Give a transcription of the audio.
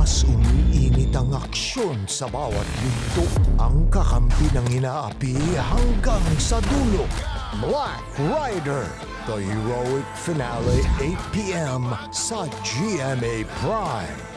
Mas umiinit ang aksyon sa bawat yugto. Ang kakampi ng inaapi hanggang sa dulo. Black Rider, the heroic finale 8 p.m. sa GMA Prime.